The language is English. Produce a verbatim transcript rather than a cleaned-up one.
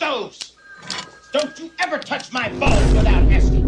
those. Don't you ever touch my balls without asking.